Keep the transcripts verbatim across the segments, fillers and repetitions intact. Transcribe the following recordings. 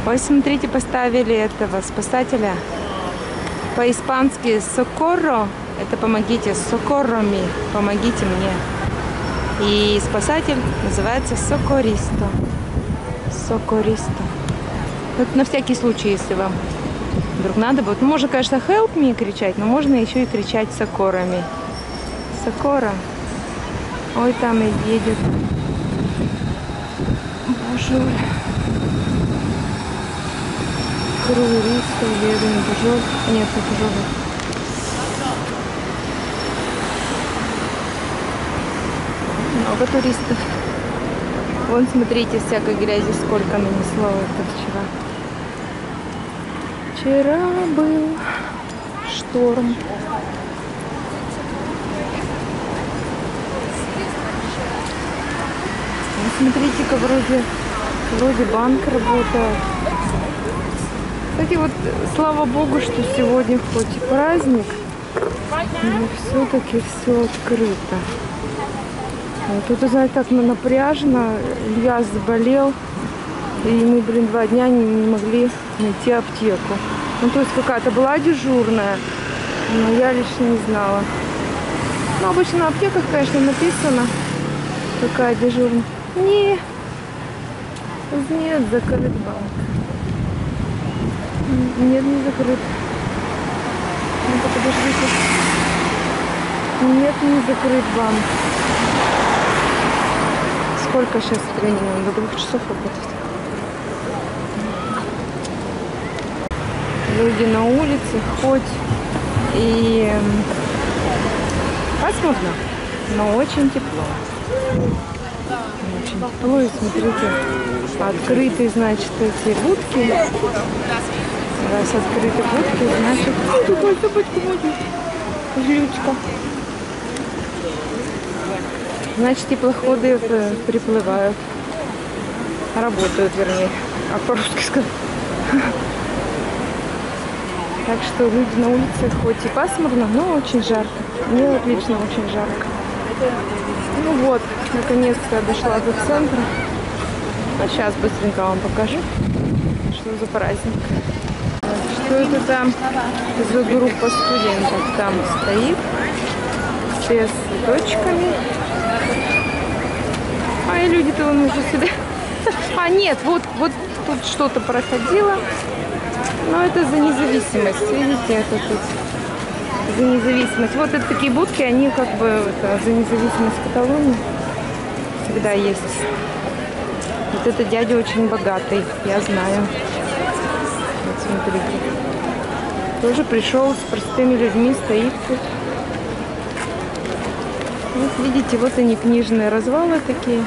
Ой, смотрите, поставили этого спасателя. По-испански «сокорро» — это «помогите», «сокорроми» — «помогите мне». И спасатель называется «сокористо». «Сокористо». Вот на всякий случай, если вам вдруг надо будет. Ну, можно, конечно, «help me» кричать, но можно еще и кричать «сокорами». «Сокора». Ой, там и едет. Боже. Круиристо, Левин, Бужов. Нет, не Бужов. Много туристов. Вон, смотрите, всякой грязи сколько нанесло это вчера. Вчера был шторм. Смотрите-ка, вроде, вроде банк работает. Кстати, вот слава богу, что сегодня хоть и праздник, но все-таки все открыто. Вот тут, знаете, так напряжно. Илья заболел, и мы, блин, два дня не, не могли найти аптеку. Ну, то есть какая-то была дежурная, но я лично не знала. Ну, обычно на аптеках, конечно, написано, какая дежурная. Не, нет, закрыт банк. Нет, не закрыт. Ну-ка, подождите. Нет, не закрыт банк. Сколько сейчас времени? До двух часов работать. Люди на улице, хоть и пасмурно, но очень тепло. Очень тепло, и смотрите, открытые, значит, эти будки. Раз открыты будки, значит... Ой, собачка будет. Жлючка. Значит, теплоходы приплывают. Работают, вернее. А по-русски сказать. Так что люди на улице хоть и пасмурно, но очень жарко. Мне вот лично очень жарко. Ну вот, наконец-то я дошла до центра. А сейчас быстренько вам покажу, что за праздник. Что это там за группа студентов там стоит. Все с цветочками. А и люди-то вон уже сюда. А нет, вот, вот тут что-то проходило. Но это за независимость. Видите, это тут за независимость. Вот это такие будки, они как бы это, за независимость Каталонии всегда есть. Вот этот дядя очень богатый, я знаю. Вот смотрите. Тоже пришел с простыми людьми, стоит тут. Вот видите, вот они, книжные развалы такие.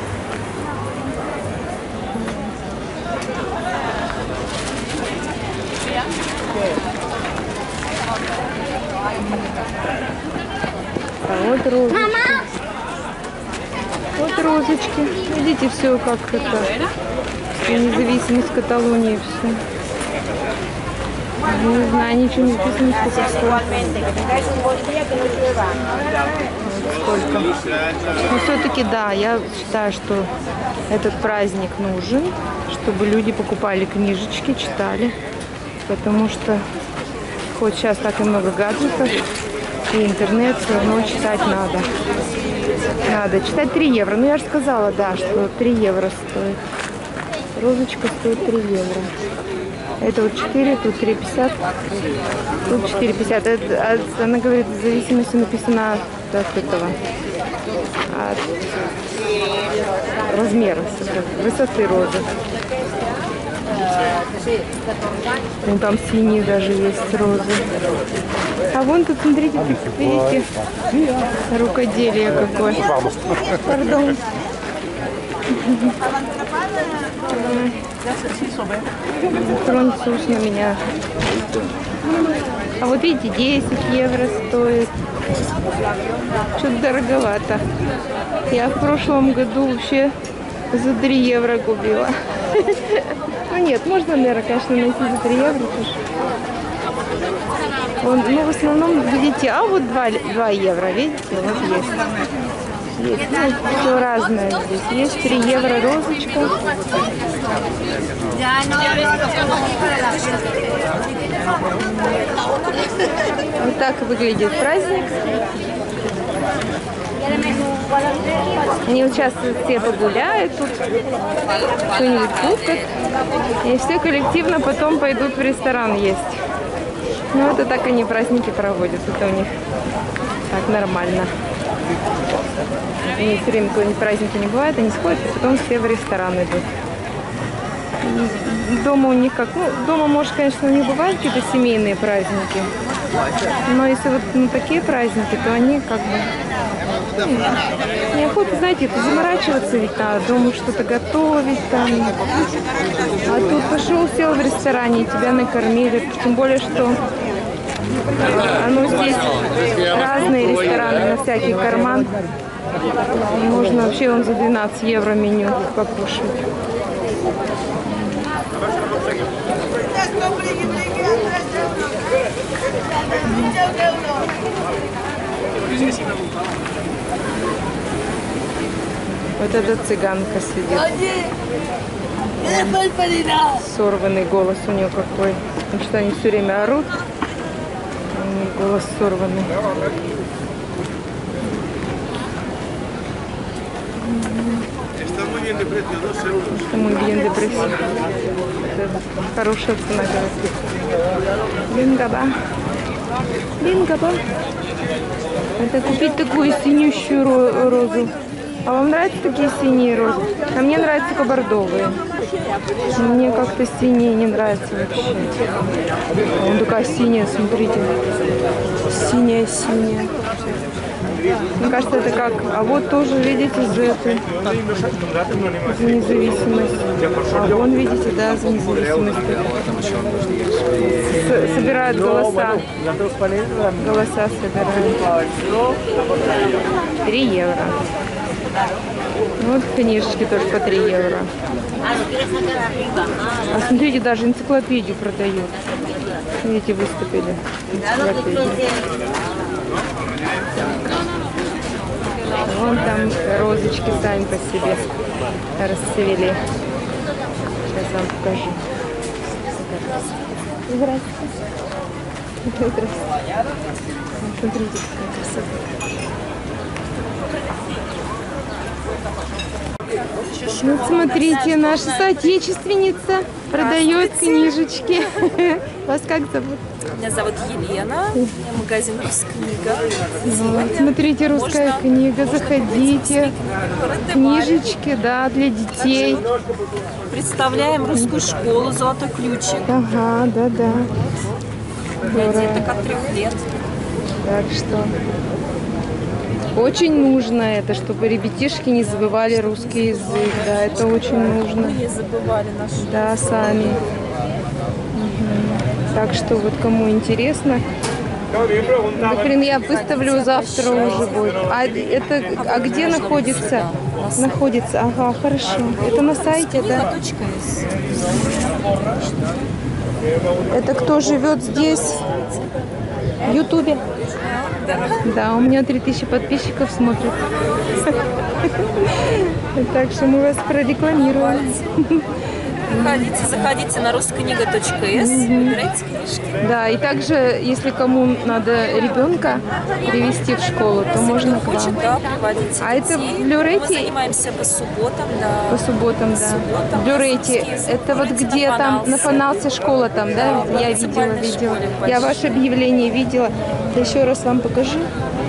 А вот розочки. Вот розочки. Видите, все как это. Независимость Каталонии, все. Не знаю, ничего не написано, сколько стоит. Сколько. Но все-таки, да, я считаю, что этот праздник нужен, чтобы люди покупали книжечки, читали. Потому что хоть сейчас так и много гаджетов, и интернет, все равно читать надо. Надо читать. Три евро. Ну, я же сказала, да, что три евро стоит. Розочка стоит три евро. Это вот четыре, тут три пятьдесят. Тут четыре пятьдесят. Это, она говорит, в зависимости написано от, от этого. От размера, высоты розы. Вон там синие даже есть розы. А вон тут, смотрите, видите, рукоделие какое. Пардон. Француз на меня. А вот видите, десять евро стоит. Что-то дороговато. Я в прошлом году вообще за три евро купила. Ну нет, можно, наверное, конечно, найти за три евро тоже. Вон, ну, в основном, видите, а вот два евро, видите, вот есть. Есть, ну, все разное здесь. Есть три евро розочка. Вот так выглядит праздник. Они вот сейчас все погуляют тут, что-нибудь купят. И все коллективно потом пойдут в ресторан есть. Ну, это так они праздники проводят. Это у них так нормально. И все время какие-нибудь праздники не бывает, они сходят, и потом все в ресторан идут. И дома у них как, ну, дома, может, конечно, у них бывают какие-то семейные праздники. Но если вот ну, такие праздники, то они как бы ну, неохота, знаете, это заморачиваться ведь надо, дома что-то готовить там. А тут пошел, сел в ресторане, и тебя накормили. Тем более, что оно здесь разные рестораны на всякий карман. Можно вообще он за двенадцать евро меню покушать. Вот эта цыганка сидит. Сорванный голос у нее какой. Потому что они все время орут. У них голос сорванный. Это muy bien de precio. Хорошая цена, говорит. Бингаба. Бингаба. Это купить такую синющую розу. А вам нравятся такие синие розы? А мне нравятся только бордовые. Мне как-то синие не нравятся вообще. Вон такая синяя, смотрите. Синяя-синяя. Мне кажется, это как... А вот тоже, видите, за это. За независимость. А вон, видите, да, за независимость. С собирают голоса. Голоса собирают. три евро. Вот книжечки тоже по три евро. А смотрите, даже энциклопедию продают. Видите, выступили. Энциклопедию. Вон там розочки сами по себе расцвели. Сейчас вам покажу. Здравствуйте. Здравствуйте. Смотрите, какая красота. Вот смотрите, наша соотечественница продает книжечки. Вас как зовут? Меня зовут Елена, магазин «Рускнига». Вот, смотрите, русская Можно книга, заходите. Книжечки, да, для детей. Представляем русскую школу «Золотой ключик». Ага, да-да. Для деток от трех лет. Так что очень нужно это, чтобы ребятишки не забывали русский язык. Да, это очень нужно. Мы не забывали наш. Да, сами. Так что вот кому интересно, например, я выставлю завтра уже будет. А это, а где находится? Находится, ага, хорошо. Это на сайте, да? Это кто живет здесь? В Ютубе? Да, у меня три тысячи подписчиков смотрят. Так что мы вас прорекламируем. Заходите, заходите на рускнига точка эс, выбирайте книжки. Да, и также, если кому надо ребенка привезти в школу, то можно к вам. Хочет, да, приводите А это детей. в Люрете? Мы занимаемся по субботам, да. По субботам, да. субботам. В Люрете. Это вот где на там на Фаналсе школа там, да? Да, Я в видела, муниципальной видела. школе Я почти. ваше объявление видела. Я еще раз вам покажу.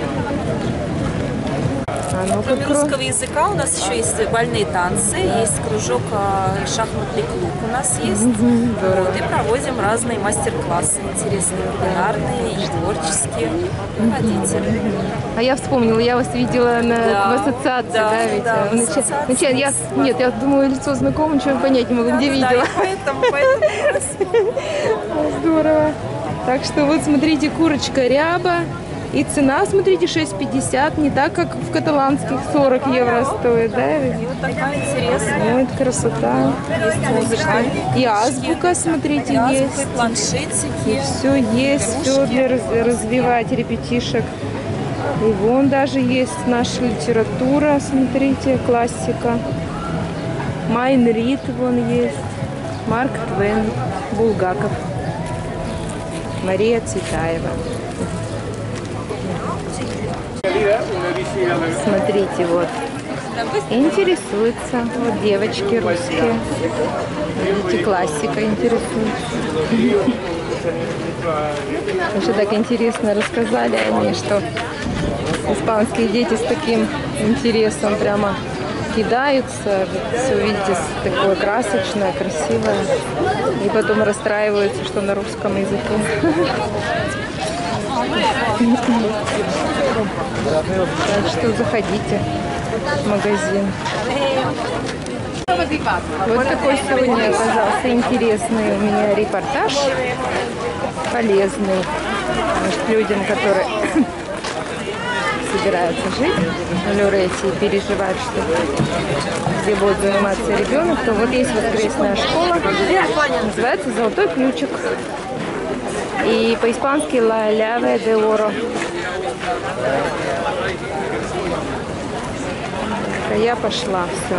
А, ну, Кроме покро... русского языка у нас еще есть бальные танцы, есть кружок, шахматный клуб у нас есть. Вот, и проводим разные мастер-классы интересные, кулинарные и творческие. Приходите. А я вспомнила, я вас видела на, Да, в ассоциации, да, да, ведь? да, в Нач- ассоциации. нач- я, нет, я думаю, лицо знакомо, ничего понять не могу, где Да, видела. и поэтому, поэтому Здорово. Так что вот смотрите, курочка ряба. И цена, смотрите, шесть пятьдесят, не так, как в каталанских сорок евро стоит, да? и вот такая интересная. Вот красота. Есть музыка. И азбука, смотрите, И азбука, есть. и планшетики. Все есть, все для раз- развивать ребятишек. И вон даже есть наша литература, смотрите, классика. Майн Рид вон есть. Марк Твен, Булгаков. Мария Цветаева. Смотрите, вот. Интересуются. Вот девочки русские. Видите, классика интересуется. Еще так интересно рассказали они, что испанские дети с таким интересом прямо кидаются. Все, видите, такое красочное, красивое. И потом расстраиваются, что на русском языке. Так что заходите в магазин. Вот такой сегодня оказался интересный у меня репортаж. Полезный. Может, людям, которые собираются жить в Лорете и переживают, что где будет заниматься ребенок, то вот есть воскресная школа, называется «Золотой ключик». И по-испански «La llave de oro». А я пошла, все.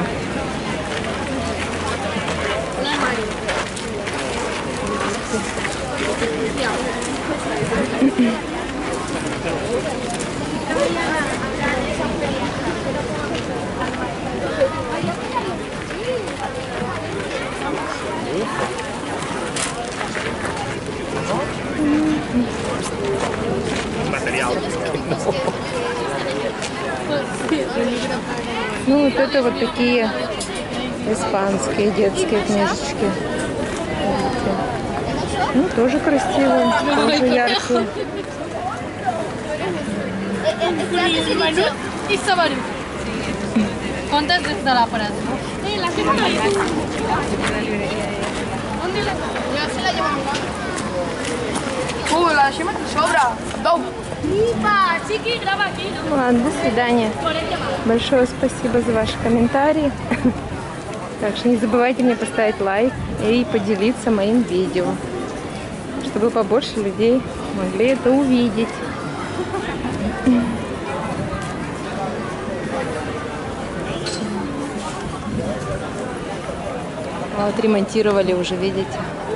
Ну, вот это вот такие испанские детские книжечки. Видите? Ну, тоже красивые, тоже яркие. Ладно, до свидания. Большое спасибо за ваши комментарии. Так что не забывайте мне поставить лайк и поделиться моим видео, чтобы побольше людей могли это увидеть. Вот ремонтировали уже, видите.